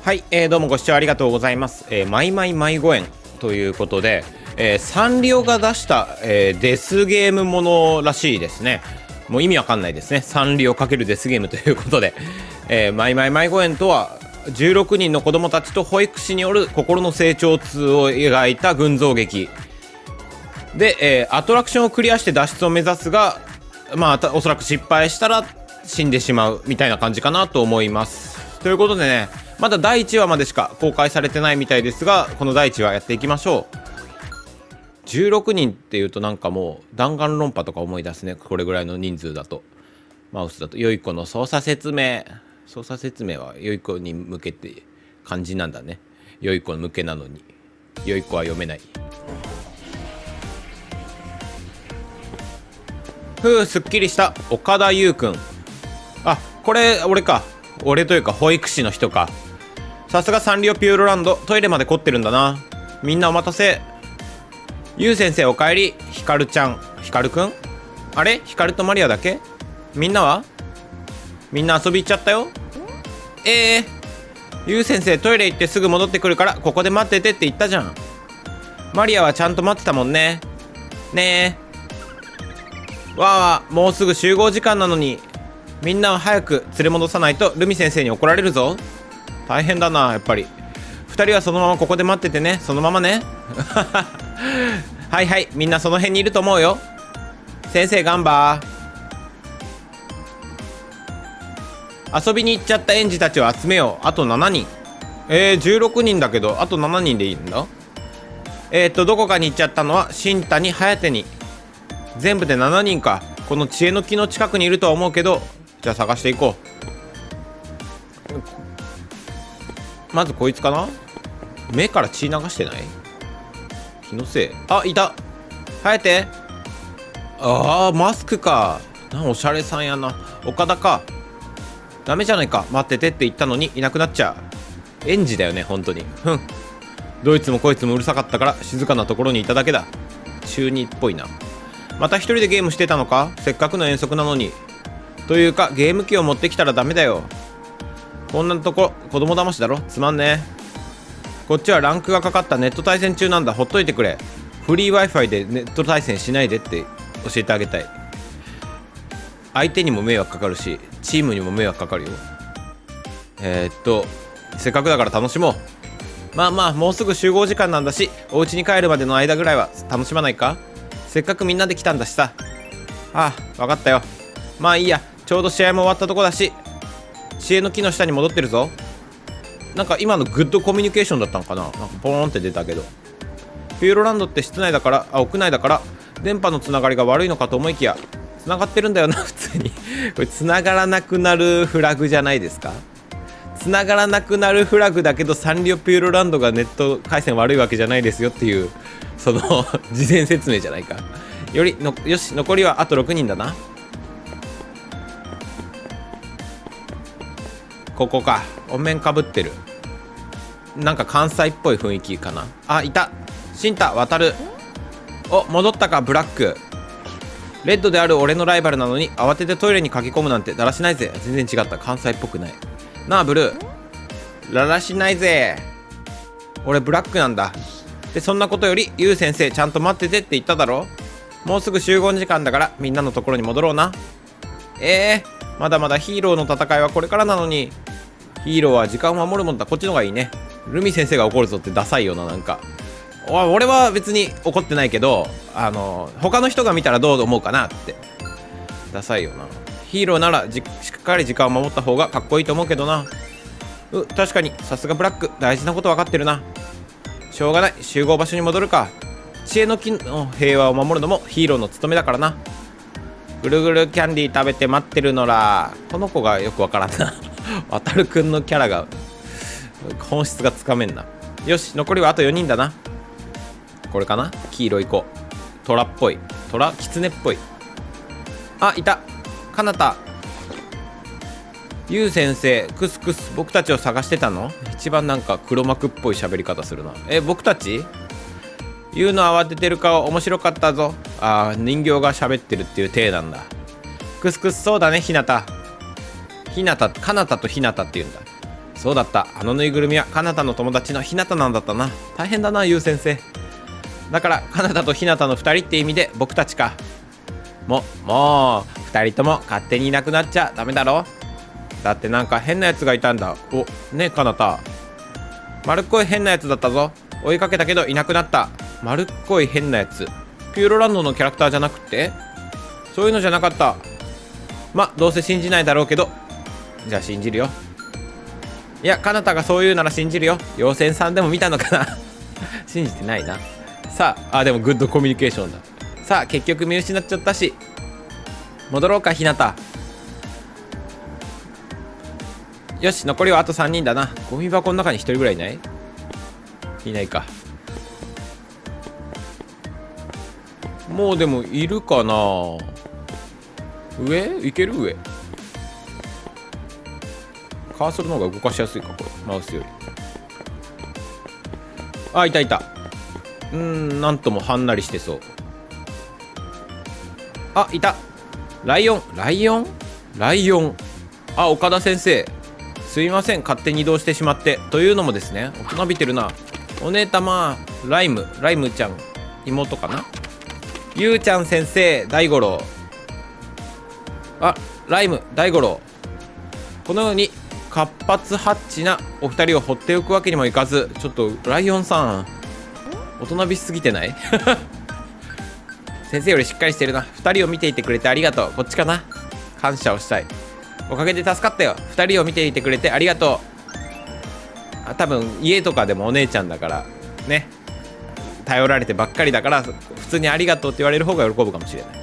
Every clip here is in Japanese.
はい、どうもご視聴ありがとうございます。マイマイ迷子園ということで、サンリオが出した、デスゲームものらしいですね。もう意味わかんないですね。サンリオ×デスゲームということで、マイマイ迷子園とは16人の子供たちと保育士による心の成長痛を描いた群像劇で、アトラクションをクリアして脱出を目指すが、おそらく失敗したら死んでしまうみたいな感じかなと思います。ということでね、まだ第1話までしか公開されてないみたいですが、この第1話やっていきましょう。16人っていうとなんかもう弾丸論破とか思い出すね。これぐらいの人数だと。マウスだと良い子の操作説明は良い子に向けて漢字なんだね。良い子向けなのに良い子は読めない。すっきりした。岡田優くん。あ、これ俺か。俺というか保育士の人か。さすがサンリオピューロランド、トイレまで凝ってるんだな。みんなお待たせ。ゆう先生おかえり。ひかるちゃん。ひかるくん、あれ、ひかるとマリアだけ。みんなは？みんな遊び行っちゃったよ。ゆう先生トイレ行ってすぐ戻ってくるからここで待っててって言ったじゃん。マリアはちゃんと待ってたもんね。ねえ。わあ、もうすぐ集合時間なのに。みんなは早く連れ戻さないとルミ先生に怒られるぞ。大変だな、やっぱり。2人はそのままここで待っててね。そのままね。はいはい、みんなその辺にいると思うよ。先生ガンバー。遊びに行っちゃった園児たちを集めよう。あと7人。16人だけどあと7人でいいんだ。どこかに行っちゃったのは新谷颯に。全部で7人か。この知恵の木の近くにいるとは思うけど、じゃあ探していこう。まずこいつかな。目から血流してない？気のせい。あ、いた。颯。あー、マスクか。おしゃれさんやな。岡田か。ダメじゃないか。待っててって言ったのにいなくなっちゃう。園児だよね本当に。どいつもこいつもうるさかったから静かなところにいただけだ。中二っぽいな。また一人でゲームしてたのか。せっかくの遠足なのに。というかゲーム機を持ってきたらダメだよ。こんなとこ子供騙しだろ。つまんねえ。こっちはランクがかかったネット対戦中なんだ。ほっといてくれ。フリー Wi-Fi でネット対戦しないでって教えてあげたい。相手にも迷惑かかるしチームにも迷惑かかるよ。せっかくだから楽しもう。もうすぐ集合時間なんだし、お家に帰るまでの間ぐらいは楽しまないか。せっかくみんなで来たんだしさ。ああ、分かったよ。まあいいや、ちょうど試合も終わったとこだし。知恵の木の下に戻ってるぞ。なんか今のグッドコミュニケーションだったのかな。なんかポーンって出たけど。ピューロランドって屋内だから電波のつながりが悪いのかと思いきやつながってるんだよな。普通にこれつながらなくなるフラグじゃないですか。つながらなくなるフラグだけどサンリオピューロランドがネット回線悪いわけじゃないですよっていうその事前説明じゃないか。よし、残りはあと6人だな。ここか。お面かぶってる。なんか関西っぽい雰囲気かな。あ、いた。新太渡る。お、戻ったかブラック。レッドである俺のライバルなのに慌ててトイレに駆け込むなんてだらしないぜ。全然違った。関西っぽくないなあ。ブルーだらしないぜ。俺ブラックなんだ。でそんなことよりゆう先生ちゃんと待っててって言っただろ。もうすぐ集合時間だからみんなのところに戻ろうな。まだまだヒーローの戦いはこれからなのに。ヒーローは時間を守るもんだ。こっちの方がいいね。ルミ先生が怒るぞってダサいよな。なんか俺は別に怒ってないけど、他の人が見たらどう思うかなって。ダサいよな。ヒーローならしっかり時間を守った方がかっこいいと思うけどな。確かにさすがブラック、大事なこと分かってるな。しょうがない、集合場所に戻るか。知恵の木の平和を守るのもヒーローの務めだからな。ぐるぐるキャンディー食べて待ってるのら。この子がよくわからんな。渡るくんのキャラが本質がつかめんな。よし、残りはあと4人だな。これかな。黄色い子、トラっぽい、キツネっぽい。あ、いた。かなた。ゆう先生、クスクス僕たちを探してたの。一番なんか黒幕っぽい喋り方するな。僕たち。ゆうの慌ててる顔面白かったぞ。人形が喋ってるっていう体なんだ。クスクスそうだね。ひなたかなたとひなたって言うんだ。 そうだった。あのぬいぐるみはカナタの友達のひなたなんだったな。大変だな、ゆう先生。だからカナタとひなたの2人って意味で僕たちか。もう2人とも勝手にいなくなっちゃダメだろ。だってなんか変なやつがいたんだ。お、ねえカナタ。丸っこい変なやつだったぞ。追いかけたけどいなくなった。丸っこい変なやつ。ピューロランドのキャラクターじゃなくて、そういうのじゃなかった。ま、どうせ信じないだろうけど、じゃあ信じるよ。いや、カナタがそう言うなら信じるよ。妖精さんでも見たのかな信じてないな。さあ、でもグッドコミュニケーションだ。さあ、結局見失っちゃったし、戻ろうか、ひなた。よし、残りはあと3人だな。ゴミ箱の中に1人ぐらいいない？いないか。もうでもいるかな。上いける？上カーソルの方が動かしやすいか、これマウスより。あ、いたいた。なんともはんなりしてそう。あ、いた。ライオン。あ、岡田先生、すいません、勝手に移動してしまって。というのもですね、大人びてるな。お姉たまライムちゃん、妹かな。ゆうちゃん先生、大五郎。あ、ライム大五郎。このように活発ハッチなお二人を放っておくわけにもいかず、ちょっとライオンさん大人びしすぎてない先生よりしっかりしてるな。2人を見ていてくれてありがとう。こっちかな。感謝をしたい。おかげで助かったよ。2人を見ていてくれてありがとう。多分家とかでもお姉ちゃんだからね、頼られてばっかりだから、普通にありがとうって言われる方が喜ぶかもしれない。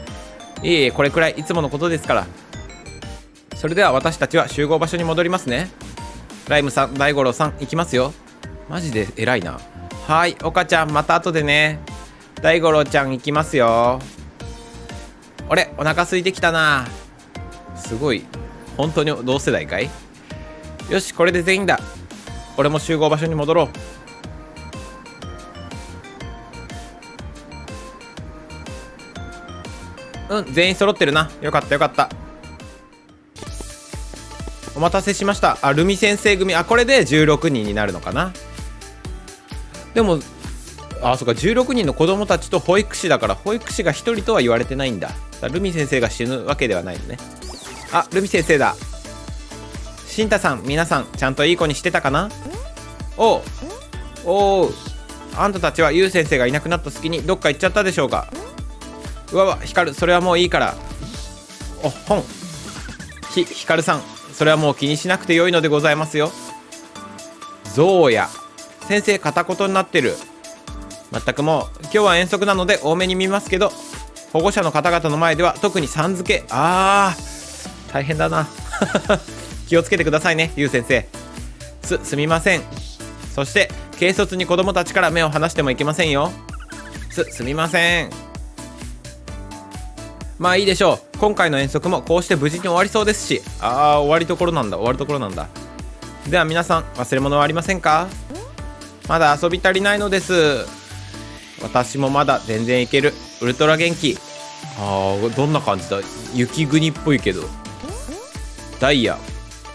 いえいえ、これくらいいつものことですから。それでは私たちは集合場所に戻りますね。ライムさん、大五郎さん、行きますよ。マジで偉いな。はい、岡ちゃん、また後でね。大五郎ちゃん、行きますよ。俺、お腹空いてきたな。すごい。本当に同世代かい？よし、これで全員だ。俺も集合場所に戻ろう。全員揃ってるな。よかったよかった。お待たせしました。あ、ルミ先生組。あ、これで16人になるのかな。でも、あ、そっか、16人の子供たちと保育士だから、保育士が1人とは言われてないんだ。ルミ先生が死ぬわけではないのね。あ、ルミ先生だ。シンタさん、皆さん、ちゃんといい子にしてたかな？おう、あんたたちはユウ先生がいなくなった隙にどっか行っちゃったでしょうか？うわわ、ヒカル、それはもういいから。お、本。ヒカルさん、それはもう気にしなくてよいのでございますよ。ゾウヤ。先生、片言になってる。まったくもう、今日は遠足なので多めに見ますけど、保護者の方々の前では特にさん付け。大変だな。気をつけてくださいね、ゆう先生。すみません。そして、軽率に子供たちから目を離してもいけませんよ。すみません。まあいいでしょう。今回の遠足もこうして無事に終わりそうですし。終わりどころなんだ。では皆さん、忘れ物はありませんか？まだ遊び足りないのです。私もまだ全然いける。ウルトラ元気。どんな感じだ？雪国っぽいけど。ダイヤ。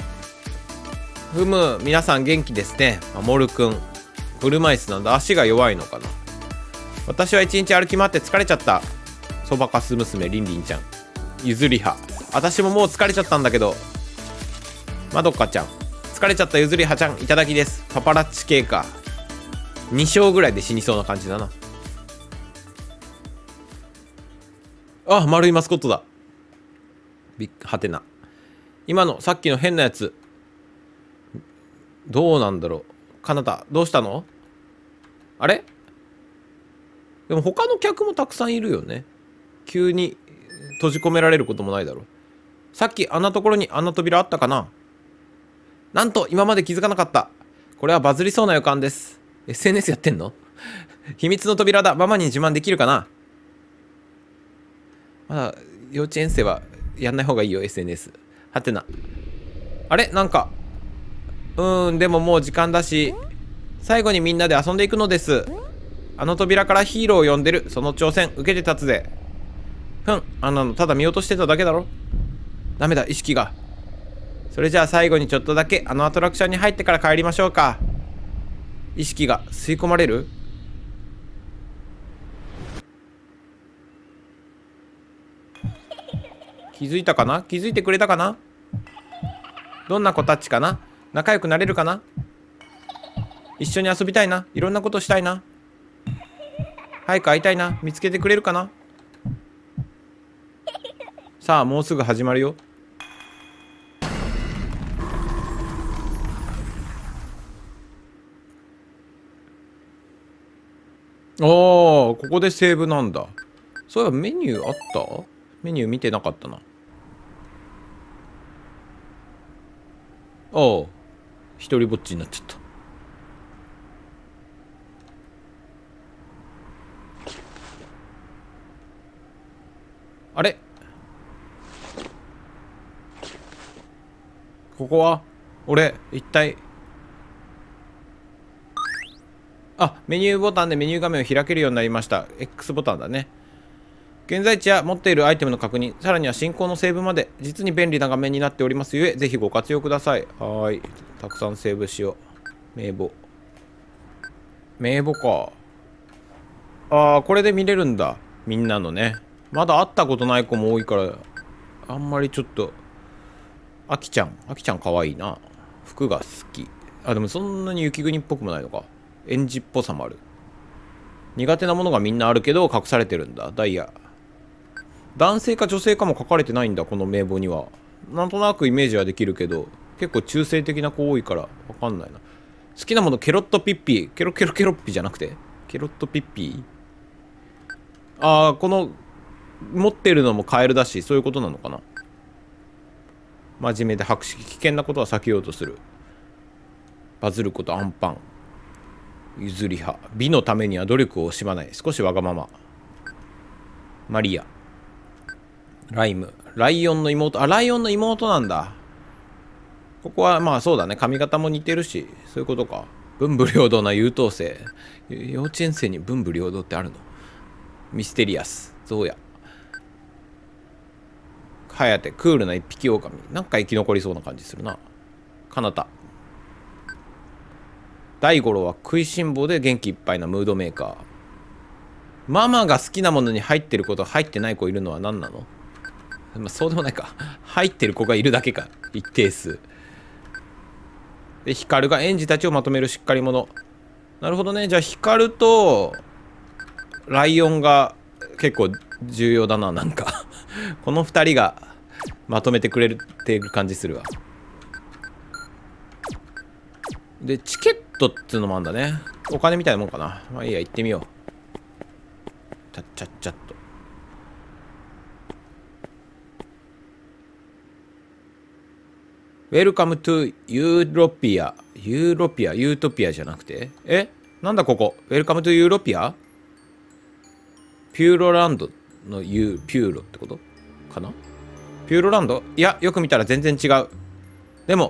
皆さん元気ですね。モルくん。車椅子なんだ。足が弱いのかな。私は一日歩き回って疲れちゃった。そばかす娘りんりんちゃん。ゆずりは。私ももう疲れちゃったんだけど。まどかちゃん。疲れちゃったゆずりはちゃん、いただきです。パパラッチ系か。2勝ぐらいで死にそうな感じだな。丸いマスコットだ。はてな。今のさっきの変なやつ、どうなんだろう。カナダどうしたの？あれ？でも他の客もたくさんいるよね。急に閉じ込められることもないだろう。さっきあんなところにあんな扉あったかな。なんと今まで気づかなかった。これはバズりそうな予感です。 SNS やってんの？秘密の扉だ。ママに自慢できるかな。まだ幼稚園生はやんない方がいいよ SNS。 はてな。あれなんかでももう時間だし、最後にみんなで遊んでいくのです。あの扉からヒーローを呼んでる。その挑戦受けて立つぜ。あんなのただ見落としてただけだろ。ダメだ、意識が。 それじゃあ最後にちょっとだけあのアトラクションに入ってから帰りましょうか。意識が吸い込まれる。気づいたかな？気づいてくれたかな？どんな子たちかな？仲良くなれるかな？一緒に遊びたいな。いろんなことしたいな。早く会いたいな。見つけてくれるかな？さあ、もうすぐ始まるよ。おー、ここでセーブなんだ。そういえばメニューあった？メニュー見てなかったな。おう、一人ぼっちになっちゃった。あれ？ここは俺一体。あ、メニューボタンでメニュー画面を開けるようになりました。 X ボタンだね。現在地や持っているアイテムの確認、さらには進行のセーブまで実に便利な画面になっておりますゆえ、ぜひご活用ください。はーい、たくさんセーブしよう。名簿。名簿か。ああ、これで見れるんだ。みんなのね。まだ会ったことない子も多いから、あんまりちょっと。あきちゃんかわいいな。服が好き。あ、でもそんなに雪国っぽくもないのか。園児っぽさもある。苦手なものがみんなあるけど隠されてるんだ。ダイヤ。男性か女性かも書かれてないんだ、この名簿には。なんとなくイメージはできるけど、結構中性的な子多いからわかんないな。好きなものケロッとピッピー。ケロケロケロッピじゃなくてケロッとピッピー。ああ、この持ってるのもカエルだし、そういうことなのかな。真面目で博識、危険なことは避けようとする。バズることアンパン。譲り派。美のためには努力を惜しまない。少しわがまま。マリア。ライム。ライオンの妹。あ、ライオンの妹なんだ。ここはまあそうだね。髪型も似てるし、そういうことか。文武両道な優等生。幼稚園生に文武両道ってあるの？ミステリアス。ゾウヤ。ハヤテ。クールな一匹狼。なんか生き残りそうな感じするな。カナタ。大五郎は食いしん坊で元気いっぱいなムードメーカー。ママが好きなものに入ってる子と入ってない子いるのは何なの？まあ、そうでもないか。入ってる子がいるだけか。一定数。で、ヒカルが園児たちをまとめるしっかり者。なるほどね。じゃあ、ヒカルとライオンが結構重要だな、なんか。この2人がまとめてくれるっていう感じするわ。で、チケットっていうのもあるんだね。お金みたいなもんかな。まあいいや、行ってみよう。ちゃっちゃっちゃっと。Welcome to ユーロピア。ユーロピア、ユートピアじゃなくて。なんだここ ?Welcome to ユーロピア？ピューロランドのピューロってことかな？ピューロランド？いや、よく見たら全然違う。でも、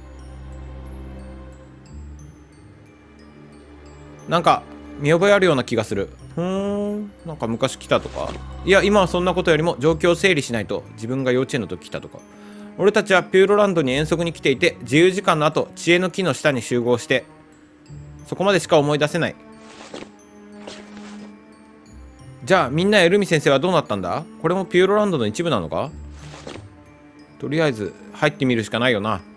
なんか見覚えあるような気がする。なんか昔来たとか。いや、今はそんなことよりも状況を整理しないと。自分が幼稚園の時来たとか。俺たちはピューロランドに遠足に来ていて、自由時間の後、知恵の木の下に集合して、そこまでしか思い出せない。じゃあみんなやルミ先生はどうなったんだ？これもピューロランドの一部なのか？とりあえず入ってみるしかないよな。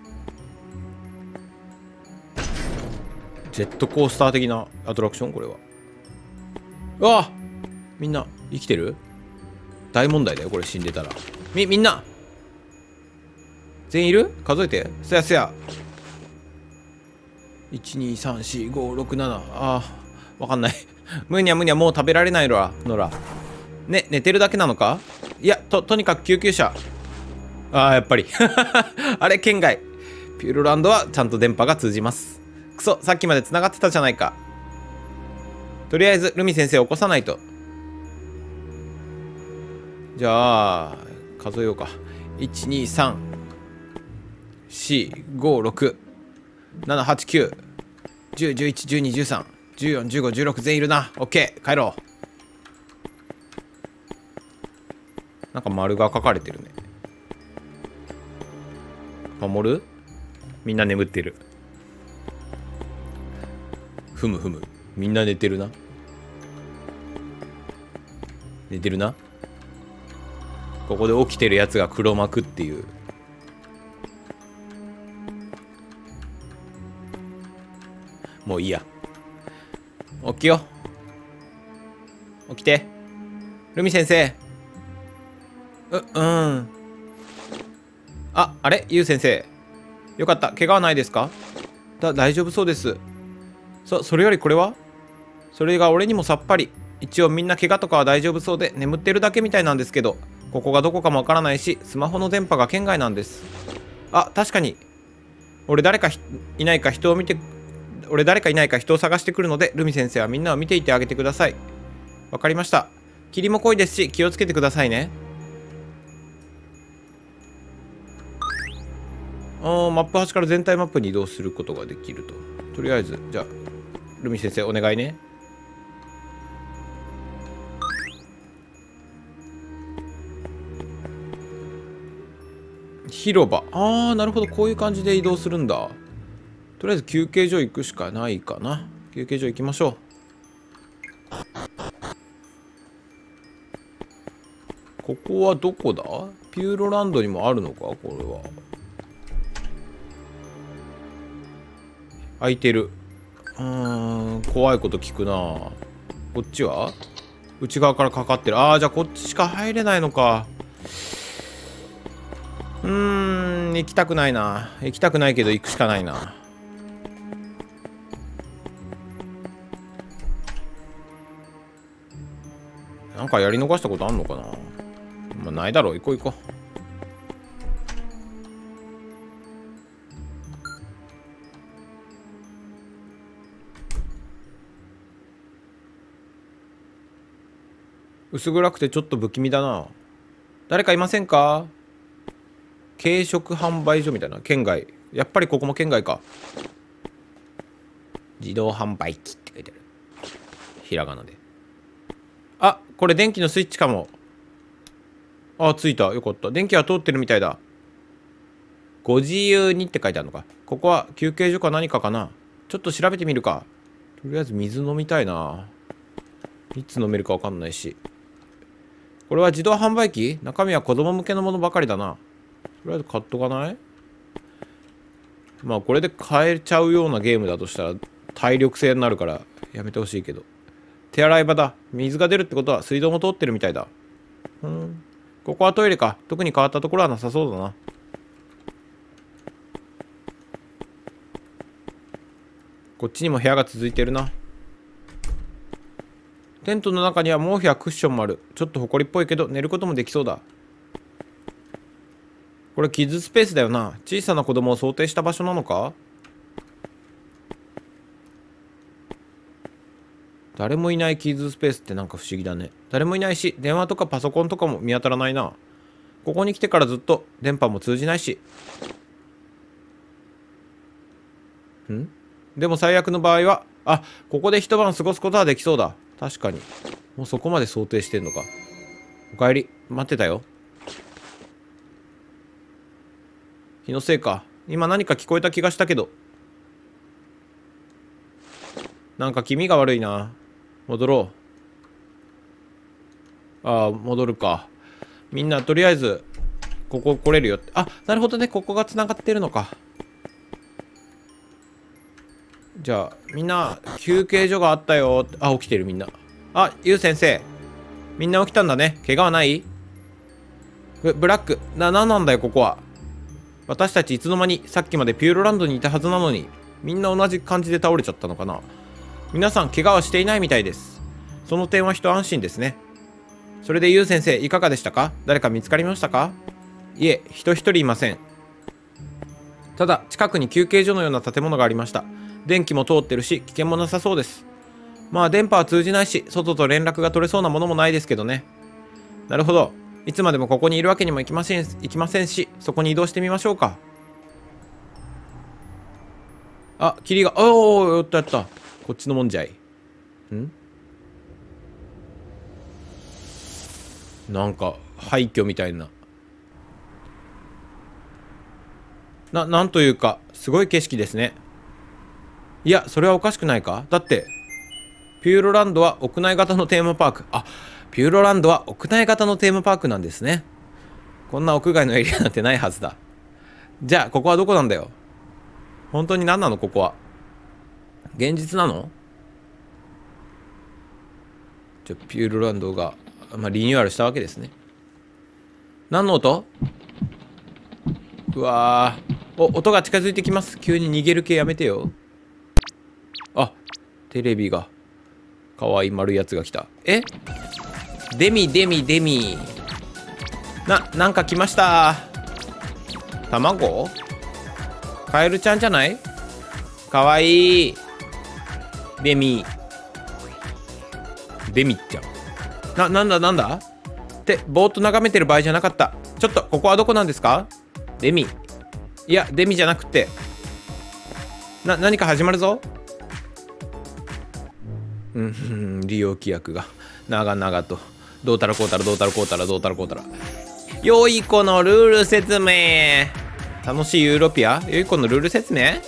ジェットコースター的なアトラクションこれは。うわ！みんな生きてる？大問題だよこれ、死んでたら。みんな全員いる？数えて。そやそや。1234567。ああ、わかんない。むにゃむにゃもう食べられないのら。ね、寝てるだけなのか？いや、とにかく救急車。ああ、やっぱり。あれ、県外。ピューロランドはちゃんと電波が通じます。くそ、さっきまで繋がってたじゃないか。とりあえず、ルミ先生を起こさないと。じゃあ、数えようか。1、2、3、4、5、6、7、8、9、10、11、12、13、14、15、16全員いるな。オッケー、帰ろう。なんか丸が書かれてるね。 守る？みんな眠ってる。ふむふむ。みんな寝てるな。寝てるな。ここで起きてるやつが黒幕っていう。もういいや。起きよ。起きて。ルミ先生。あれユウ先生。よかった。怪我はないですか？大丈夫そうです。それよりこれは？それが俺にもさっぱり。一応みんな怪我とかは大丈夫そうで眠ってるだけみたいなんですけど、ここがどこかもわからないし、スマホの電波が圏外なんです。確かに。俺誰かいないか人を探してくるので、ルミ先生はみんなを見ていてあげてください。わかりました。霧も濃いですし、気をつけてくださいね。マップ端から全体マップに移動することができると。とりあえず、じゃあ、ルミ先生お願いね。広場。なるほど。こういう感じで移動するんだ。とりあえず休憩所行くしかないかな。休憩所行きましょう。ここはどこだ？ピューロランドにもあるのかこれは。空いてる。怖いこと聞くな。こっちは内側からかかってる。じゃあこっちしか入れないのか。行きたくないな。行きたくないけど行くしかないな。なんかやり逃したことあんのかな。まあないだろう。行こう行こう。薄暗くてちょっと不気味だな。誰かいませんか？軽食販売所みたいな。県外。やっぱりここも県外か。自動販売機って書いてある。ひらがなで。これ電気のスイッチかも。ついた。よかった。電気は通ってるみたいだ。ご自由にって書いてあるのか。ここは休憩所か何かかな。ちょっと調べてみるか。とりあえず水飲みたいな。いつ飲めるかわかんないし。これは自動販売機？中身は子供向けのものばかりだな。とりあえず買っとかない？まあこれで買えちゃうようなゲームだとしたら体力制になるからやめてほしいけど。手洗い場だ。水が出るってことは水道も通ってるみたいだ。ここはトイレか。特に変わったところはなさそうだな。こっちにも部屋が続いてるな。テントの中には毛布やクッションもある。ちょっと埃っぽいけど寝ることもできそうだ。これキッズスペースだよな。小さな子供を想定した場所なのか？誰もいないキッズスペースってなんか不思議だね。誰もいないし、電話とかパソコンとかも見当たらないな。ここに来てからずっと電波も通じないし。でも最悪の場合は、ここで一晩過ごすことはできそうだ。確かに。もうそこまで想定してんのか。おかえり。待ってたよ。気のせいか。今何か聞こえた気がしたけど。なんか気味が悪いな。戻ろう。戻るか。みんなとりあえず、ここ来れるよって。なるほどね。ここが繋がってるのか。じゃあ、みんな、休憩所があったよ。起きてるみんな。ゆう先生。みんな起きたんだね。怪我はない？ブラック。なんなんだよ、ここは。私たちいつの間にさっきまでピューロランドにいたはずなのに、みんな同じ感じで倒れちゃったのかな。皆さん怪我はしていないみたいです。その点は一安心ですね。それでゆう先生いかがでしたか？誰か見つかりましたか？いえ、人一人いません。ただ近くに休憩所のような建物がありました。電気も通ってるし危険もなさそうです。まあ電波は通じないし外と連絡が取れそうなものもないですけどね。なるほど。いつまでもここにいるわけにもいきませんし、そこに移動してみましょうか。霧が、やったやった。こっちのもんじゃい。なんか廃墟みたいな。 なんというかすごい景色ですね。いや、それはおかしくないか。だってピューロランドは屋内型のテーマパーク。あ、ピューロランドは屋内型のテーマパークなんですね。こんな屋外のエリアなんてないはずだ。じゃあここはどこなんだよ。本当に何なのここは。現実なの？ピューロランドが、リニューアルしたわけですね。何の音？うわー、音が近づいてきます。急に逃げる系やめてよ。あ、テレビがかわいい丸いやつが来た。え、デミなんか来ました。卵？カエルちゃんじゃない？かわいいデミちゃん。なんだってぼーっと眺めてる場合じゃなかった。ちょっとここはどこなんですか？デミ。いや、デミじゃなくて何か始まるぞ。利用規約が長々とどうたらこうたら。良い子のルール説明。楽しいユーロピア。良い子のルール説明。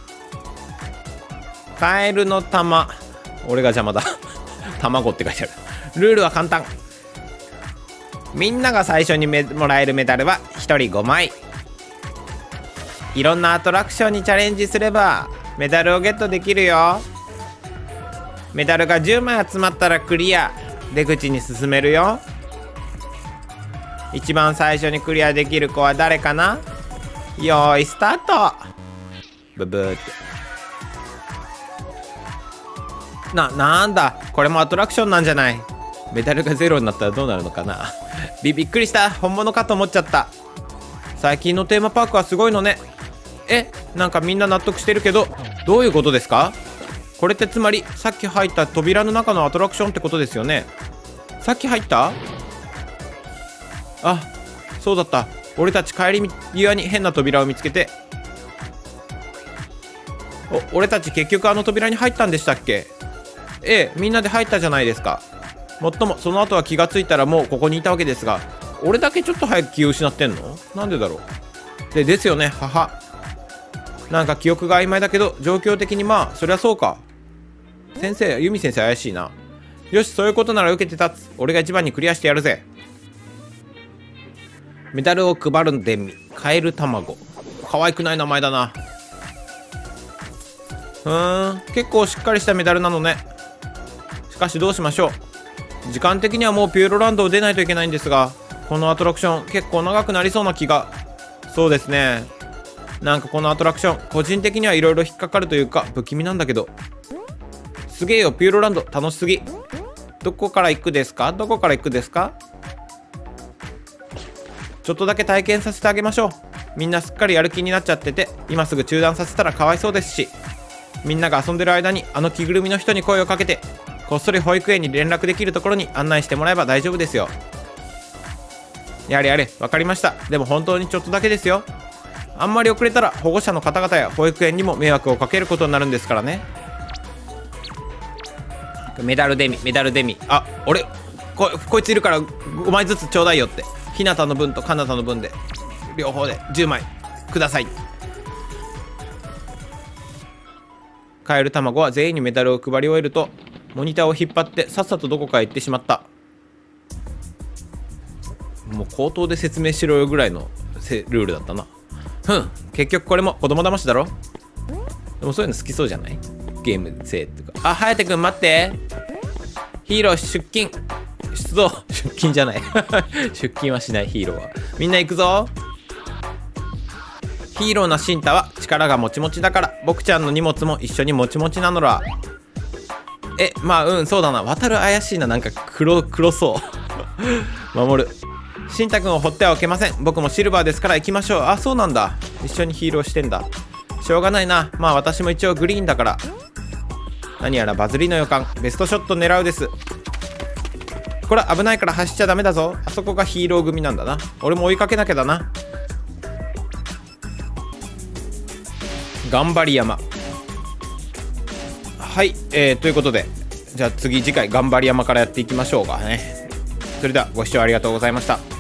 カエルの玉。俺が邪魔だ卵って書いてある。ルールは簡単。みんなが最初にもらえるメダルは1人5枚。いろんなアトラクションにチャレンジすればメダルをゲットできるよ。メダルが10枚集まったらクリア。出口に進めるよ。一番最初にクリアできる子は誰かな。よーいスタート。ブブーってなんだこれもアトラクションなんじゃない。メダルがゼロになったらどうなるのかなびっくりした。本物かと思っちゃった。最近のテーマパークはすごいのね。なんかみんな納得してるけど、どういうことですか？これってつまりさっき入った扉の中のアトラクションってことですよね。さっき入った？あ、そうだった。俺たち帰り際に変な扉を見つけて。俺たち結局あの扉に入ったんでしたっけ？みんなで入ったじゃないですか。もっともその後は気がついたらもうここにいたわけですが、俺だけちょっと早く気を失ってんの？なんでだろう。ですよね、母。なんか記憶が曖昧だけど状況的にそりゃそうか。先生、ユミ先生怪しいな。よし、そういうことなら受けて立つ。俺が一番にクリアしてやるぜ。メダルを配るんでカエル卵。可愛くない名前だな。結構しっかりしたメダルなのね。しかしどうしましょう。時間的にはもうピューロランドを出ないといけないんですが、このアトラクション結構長くなりそうな気が。そうですね。なんかこのアトラクション個人的にはいろいろ引っかかるというか不気味なんだけど。すげえよ、ピューロランド楽しすぎ。どこから行くですか？ちょっとだけ体験させてあげましょう。みんなすっかりやる気になっちゃってて、今すぐ中断させたらかわいそうですし、みんなが遊んでる間にあの着ぐるみの人に声をかけて、こっそり保育園に連絡できるところに案内してもらえば大丈夫ですよ。やれわかりました。でも本当にちょっとだけですよ。あんまり遅れたら保護者の方々や保育園にも迷惑をかけることになるんですからね。メダルデミ。あ、俺こいついるから5枚ずつちょうだいよって。ひなたの分とかなたの分で両方で10枚ください。カエル卵は全員にメダルを配り終えるとモニターを引っ張ってさっさとどこかへ行ってしまった。もう口頭で説明しろよぐらいのルールだったな。結局これも子供騙しだろ。でもそういうの好きそうじゃない？ゲーム性とか。あ、颯くん待って。ヒーロー出勤出動出勤じゃない出勤はしない。ヒーローはみんな行くぞ。ヒーローなシンタは力がもちもちだから、僕ちゃんの荷物も一緒にもちもちなのら。そうだな。渡る怪しいな。なんか黒そう守る。シンタくんを放ってはおけません。僕もシルバーですから行きましょう。あ、そうなんだ。一緒にヒーローしてんだ。しょうがないな。私も一応グリーンだから。何やらバズりの予感。ベストショット狙うです。これ危ないから走っちゃダメだぞ。あそこがヒーロー組なんだな。俺も追いかけなきゃだな。頑張り山。はい、ということで、じゃあ次回頑張り山からやっていきましょうかね。それではご視聴ありがとうございました。